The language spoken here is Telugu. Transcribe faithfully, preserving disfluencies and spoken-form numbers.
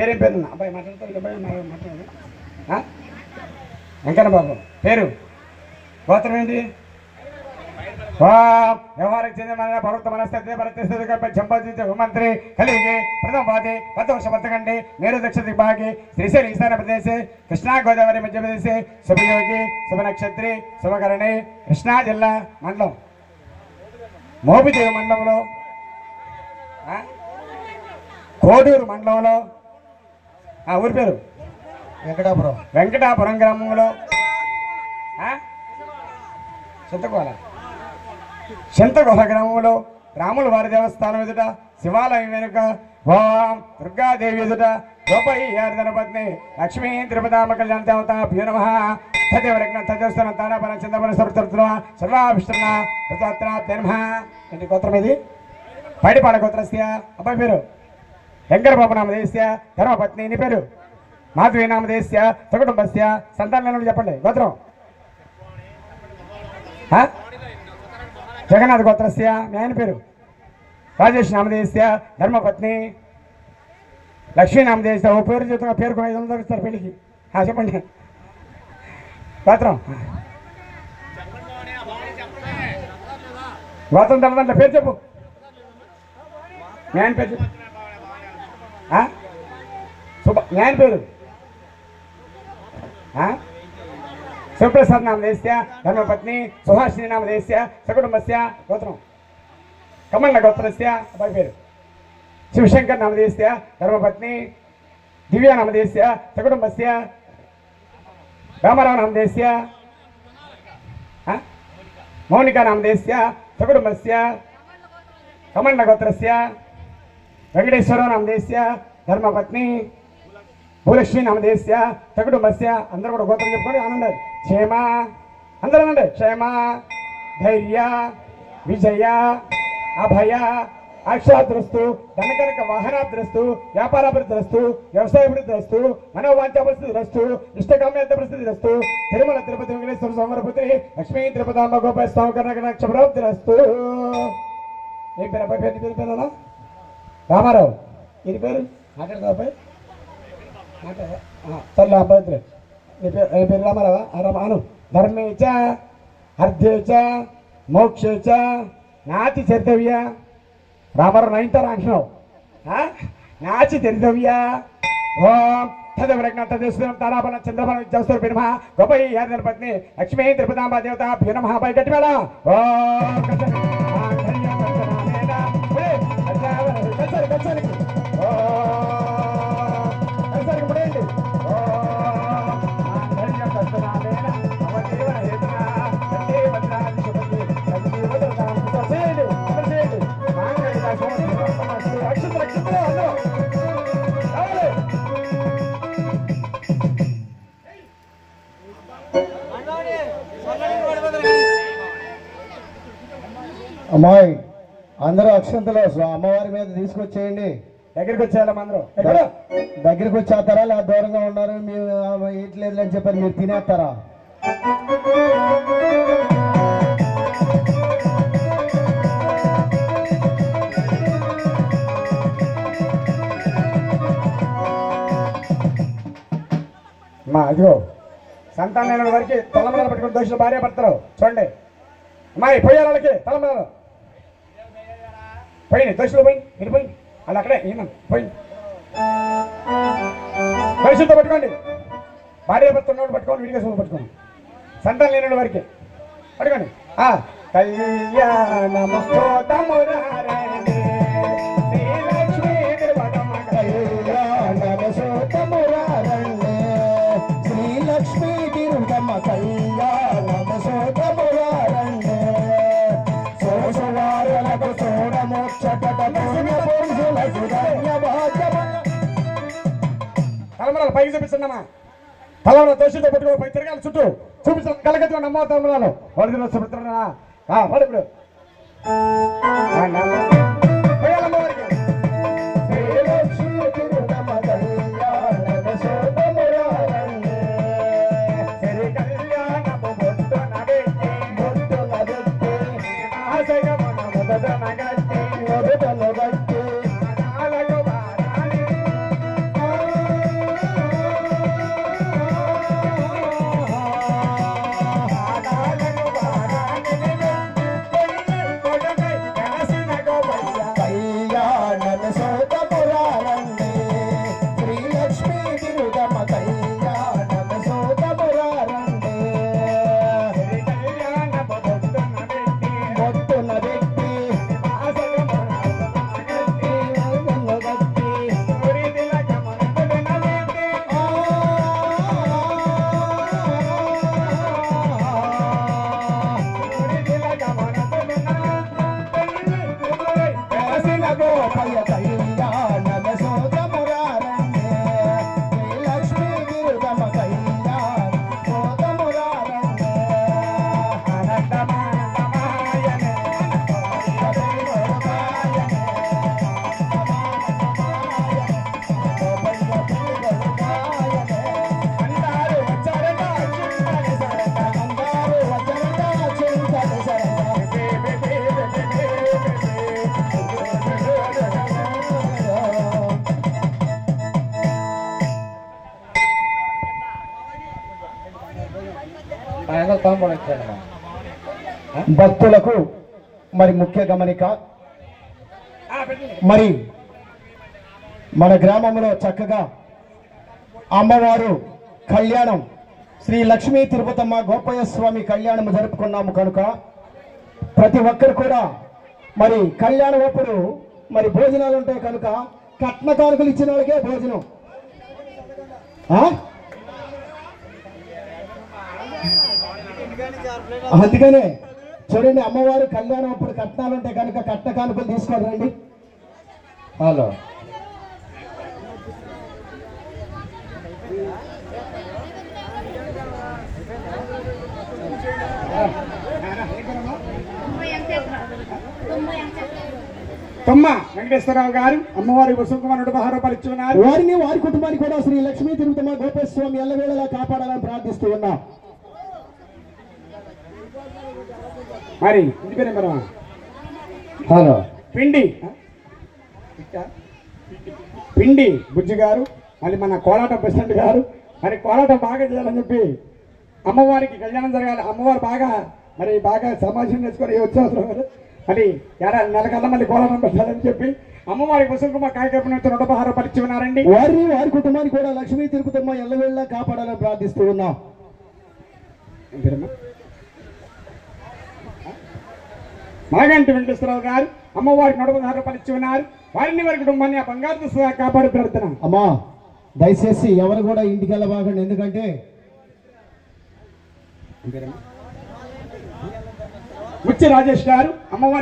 పేరేం పేరు అబ్బాయి మాట్లాడతారు అబ్బాయి మాట్లాడదు వెంకన్న బాబు పేరు గోత్రం ఏంటి వ్యవహారకు చెందిన భరత మనస్తత్వ భరత సంపాదించే హోమంత్రి కలిగి ప్రథమ వాది పదవర్ష పథకండి మేరు దక్షిణ దిగ్భాగి శ్రీశైల ఈశాన్య ప్రదేశే కృష్ణా గోదావరి మధ్యప్రదేశే శుభయోగి శుభ నక్షత్రి శుభకరణి కృష్ణా జిల్లా మండలం మోపిదేవి మండలంలో కోడూరు మండలంలో ఊరి పేరు వెంకటాపురం వెంకటాపురం గ్రామంలో చింతకోల చింతకోల గ్రామంలో రాముల వారి దేవస్థానం ఎదుట శివాలయం వెనుక ఓం దుర్గాదేవి ఎదుట గోపయ్యార్ధన పత్ని లక్ష్మీ తిరుపతామ కళ్యాణ దేవత భ్యో నమః తదేవరజ్ఞ తదేవస్థానం తానాపన చందపన సర్వతృత్వ సర్వాభిష్టన కృతాత్రాప్తే నమః. ఏంటి గోత్రం ఇది? పైడిపాడ గోత్రస్య. అబ్బాయి పేరు వెంకటబాబు నామదేశ్య ధర్మపత్ని. నీ పేరు? మాధవి నామదేశ్య సకుటుంబస్య. సంతానం చెప్పండి. గోత్రం జగన్నాథ్ గోత్రస్య. మీ ఆయన పేరు? రాజేష్ నామదేశ్య ధర్మపత్ని. లక్ష్మీ నామదేశ్య. ఓ పేరు చెప్తున్నా పేరుకు ఐదు వందలు ఇస్తారు పెళ్ళికి. చెప్పండి గోత్రం. గోత్రం తర్వాత పేరు చెప్పు. మీ ఆయన పేరు చెప్పు. శుభ మీ ఆయన పేరు? శివప్రసాద్ నామదేశ్య ధర్మపత్ని. సుహాసిని నామదేశ్య సకుటుంబస్య. గోత్రం కమల గోత్రస్య. అబ్బాయి పేరు? శివశంకర్ నామదేశ్య ధర్మపత్ని. దివ్య నామదేశ్య సకుటుంబస్య. రామారావు నామదేశ్య. మౌనికా నామదేశ్య సకుటుంబస్య. కమల గోత్రస్య. వెంకటేశ్వరరావు నామదేశ్య ధర్మపత్ని. భూలక్ష్మి నామదేశ్య సకుటుంబస్య. అందరూ కూడా గోత్రం చెప్పుకొని ఆనందాలు. క్షేమ అందరూ అనండి. క్షేమ ధైర్య విజయ అభయ అక్షాద్రస్తు ధనకనక వాహనాద్రస్తు వ్యాపారాభివృద్ధిరస్తు వ్యవసాయాభివృద్ధిరస్తు మనోవాంఛాభివృద్ధిరస్తు ఇష్టకామ్యార్థ పరిస్థితిరస్తు తిరుమల తిరుపతి వెంకటేశ్వర స్వామిపుత్రి లక్ష్మీ తిరుపతాంబ గోపాల స్వామి కనకనక్షప్రాప్తిరస్తు. ఏం పేరు అబ్బాయి పేరు? పేరు పేరు రామారావు. ఇది పేరు మాట్లాడదా అబ్బాయి? చల్ల అబ్బాయి పేరు ఏ పేరు? రామారావా? రామాను. ధర్మేచ అర్ధేచ మోక్షేచ నాతి చరితవ్య. రామారావు నైన్తారా అంటున్నావు? నాచి చరితవ్య. ఓం తదవరజ్ఞ తదేశ్వరం తారాపన చంద్రపన విద్యాస్తు పినమ గోపై యాదన పత్ని లక్ష్మీ తిరుపతాంబ దేవత భ్యో నమః. పై గట్టి మేడ. ఓం అమ్మాయి అందరూ అక్షంతలు అమ్మవారి మీద తీసుకొచ్చేయండి. దగ్గరికి వచ్చేయాలి అందరూ. దగ్గరికి వచ్చేస్తారా లేదా దూరంగా ఉన్నారు మేము ఇట్లేదు అని చెప్పారు మీరు తినేస్తారా? మా అదిగో సంతానం వరకు తలమల పట్టుకుని దోషులు భార్య భర్తలు చూడండి. అమ్మాయి పోయాలి వాళ్ళకి తలమలలో పోయింది. దోషులు పోయింది మీరు పోయింది వాళ్ళు అక్కడే ఈయన పోయింది. దోషులతో పట్టుకోండి. భార్య భర్త ఉన్నోడు పట్టుకోండి. విడిగా సొమ్ము పట్టుకోండి. సంతానం లేని వరకు పట్టుకోండి. శ్రీలక్ష్మీ తిరుగమ్మ కళ్యాణ సోతమురారండే సోసవారులకు సోడమోక్షట తలమరాలు పైకి చూపిస్తున్నామా? తలమల దోషులతో పట్టుకో పై తిరగాలి చుట్టూ చూపిస్తాం. కలగతి నమ్మ తలమరాలు వాళ్ళు చూపిస్తున్నా వాడు ఇప్పుడు నగట్టి భక్తులకు మరి ముఖ్య గమనిక, మరి మన గ్రామంలో చక్కగా అమ్మవారు కళ్యాణం శ్రీ లక్ష్మీ తిరుపతమ్మ గోపయ్య స్వామి కళ్యాణం జరుపుకున్నాము కనుక ప్రతి ఒక్కరు కూడా మరి కళ్యాణం అప్పుడు మరి భోజనాలు ఉంటాయి కనుక కట్న కానుకలు ఇచ్చిన వాళ్ళకే భోజనం. అందుకనే చూడండి, అమ్మవారు కళ్యాణం అప్పుడు కట్నాలు ఉంటాయి కనుక కట్న కానుకలు తీసుకొని రండి. హలో తొమ్మ వెంకటేశ్వరరావు గారు అమ్మవారి వసుకుమారుడు బహార పరిచున్నారు. వారిని వారి కుటుంబాన్ని కూడా శ్రీ లక్ష్మీ తిరుపతమ్మ గోపయ్య స్వామి ఎల్లవేళలా కాపాడాలని ప్రార్థిస్తూ ఉన్నా. మరి ఇంటి పేరు ఏమరా? హలో పిండి పిండి బుజ్జి గారు, మళ్ళీ మన కోలాటం ప్రెసిడెంట్ గారు. మరి కోలాటం బాగా చేయాలని చెప్పి అమ్మవారికి కళ్యాణం జరగాలి, అమ్మవారు బాగా మరి బాగా సమాజం చేసుకొని వచ్చేస్తారు. మళ్ళీ ఏడాది నెలకల్లా మళ్ళీ కోలాటం పెట్టాలని చెప్పి అమ్మవారి వసంతకుమార్ కార్యక్రమం నూటపహార పరిచి ఉన్నారండి. వారిని వారి కుటుంబాన్ని కూడా లక్ష్మీ తిరుపతమ్మ ఎల్లవేళలా కాపాడాలని ప్రార్థిస్తూ ఉన్నా. మాగంటి వెంకటేశ్వరరావు గారు అమ్మవారికి నూటపహార పరిచి ఉన్నారు. వారిని వారి కుటుంబాన్ని ఆ బంగారు కాపాడు ప్రార్థన. అమ్మా దయచేసి ఎవరు కూడా ఇంటికి వెళ్ళబాకండి, ఎందుకంటే ముచ్చి రాజేష్ గారు అమ్మవారి